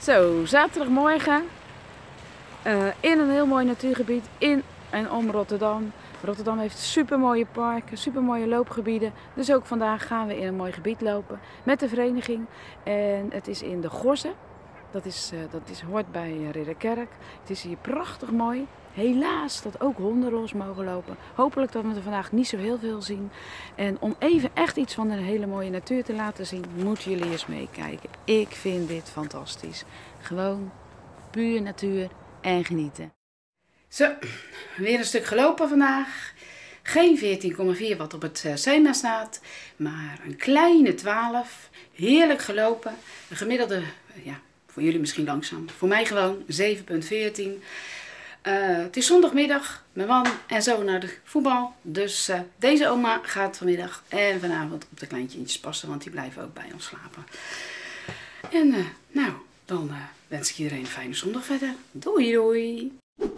Zo, zaterdagmorgen in een heel mooi natuurgebied in en om Rotterdam. Rotterdam heeft super mooie parken, super mooie loopgebieden. Dus ook vandaag gaan we in een mooi gebied lopen met de vereniging. En het is in de Gorze. Dat hoort bij Ridderkerk. Het is hier prachtig mooi. Helaas dat ook honden los mogen lopen. Hopelijk dat we er vandaag niet zo heel veel zien. En om even echt iets van een hele mooie natuur te laten zien, moeten jullie eens meekijken. Ik vind dit fantastisch. Gewoon puur natuur en genieten. Zo, weer een stuk gelopen vandaag. Geen 14,4 wat op het schema staat, maar een kleine 12. Heerlijk gelopen. Een gemiddelde, ja, voor jullie misschien langzaam. Voor mij gewoon 7,14. Het is zondagmiddag, mijn man en zo naar de voetbal. Dus deze oma gaat vanmiddag en vanavond op de kleintjes passen, want die blijven ook bij ons slapen. En nou, dan wens ik iedereen een fijne zondag verder. Doei doei!